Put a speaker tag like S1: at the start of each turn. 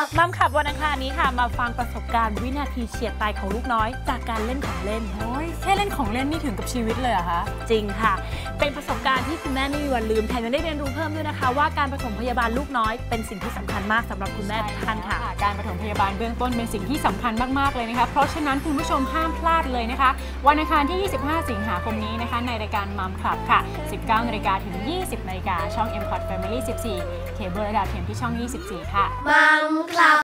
S1: มัมขับวันอังคารนี้ค่ะมาฟังประสบการณ์วินาทีเฉียดตายของลูกน้อยจากการเล่นของเล่น
S2: โอ้ยแค่เล่นของเล่นนี่ถึงกับชีวิตเลยเหรอคะ
S1: จริงค่ะเป็นประสบการณ์ที่คุณแม่ไม่มีวันลืมแถมยังได้เรียนรู้เพิ่มด้วยนะคะว่าการปฐมพยาบาลลูกน้อยเป็นสิ่งที่สำคัญมากสำหรับคุณแม่ทุกท่านค่ะ
S2: การปฐมพยาบาลเบื้องต้นเป็นสิ่งที่สำคัญมากๆเลยนะคะเพราะฉะนั้นคุณผู้ชมห้ามพลาดเลยนะคะวันอังคารที่ 25 สิงหาคมนี้นะคะในรายการมัมคลับค่ะ 19 นาฬิกาถึง 20 นาฬิกาช่อง M-Cot Family 14 เคเบิลและดาวเทียมที่ช่อง 24 ค่ะ
S3: มัมคลับ